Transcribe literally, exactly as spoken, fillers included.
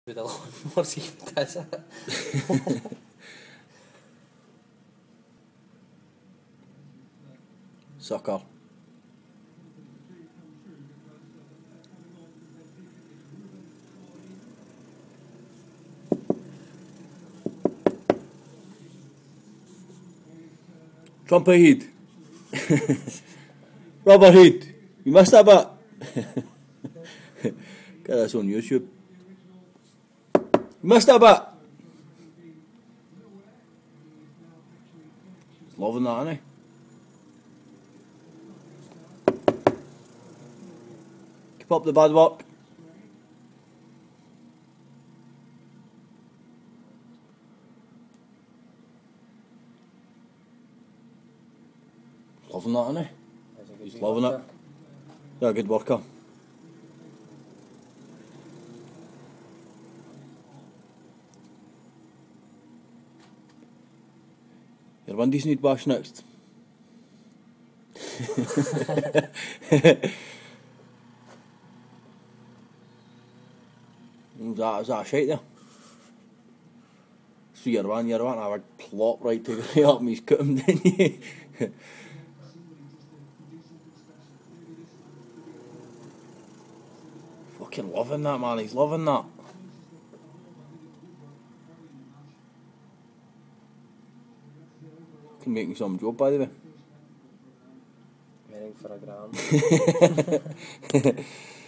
With a lot more seafood, is it? Sucker. Trumpet head. Rubber head. You missed that bit. Get this on YouTube. You missed that bit. He's loving that, isn't he? Keep up the bad work. Loving that, isn't he? He's loving it. Yeah, good worker. Your windies need bash next. Is that, is that a shite there? So you're one, you're one, I would plop right to the up and he's cut him, didn't you? Fucking loving that, man, he's loving that. Can make me some job, by the way. Meaning for a gram.